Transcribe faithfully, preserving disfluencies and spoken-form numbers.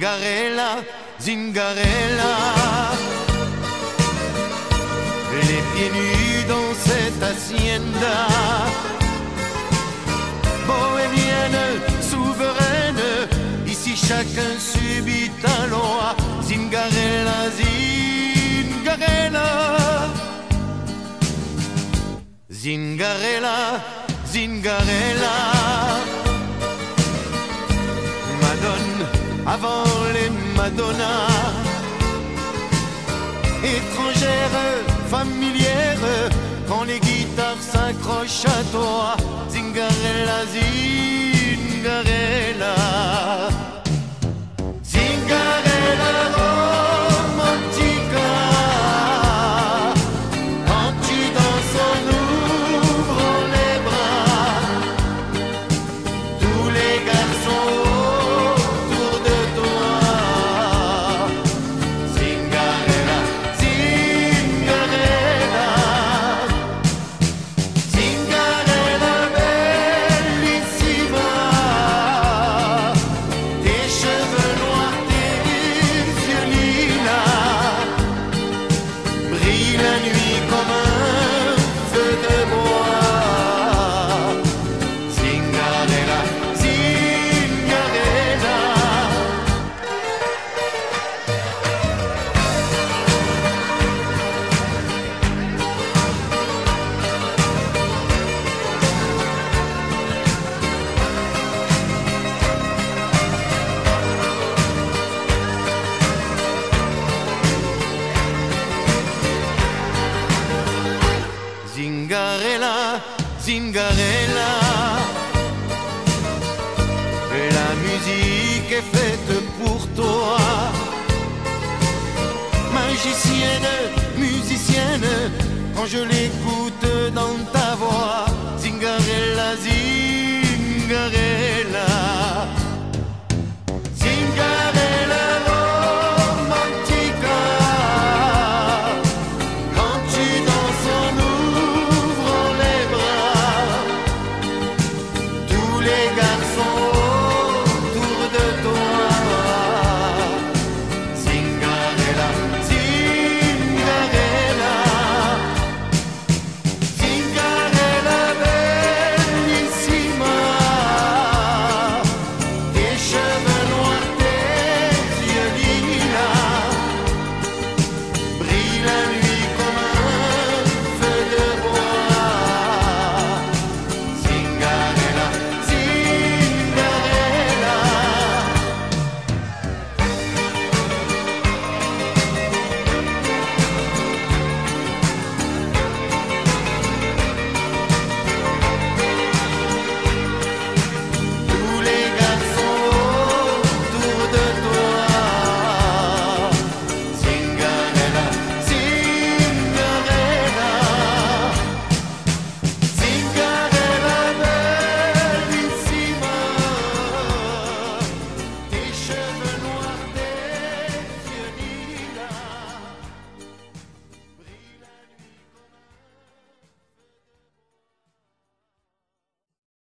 Zingarella, Zingarella. Les pieds nus dans cette hacienda, bohémienne, souveraine, ici chacun subit un loi. Zingarella, Zingarella. Zingarella, Zingarella. Madone avant les Madonnas, étrangère, familière, quand les guitares s'accrochent à toi. Zingarella, Zingarella. Zingarella romantica, quand tu danses en ouvrant les bras, tous les garçons autour de toi. Zingarella, Zingarella. Zingarella bellissima, tes cheveux noirs, tes yeux lilas brillent la nuit comme un feu de bois. Zingarella, Zingarella. Zingarella, Zingarella. La musique est faite pour toi, magicienne, musicienne, quand je l'écoute dans ta voix. Zingarella, Zingarella.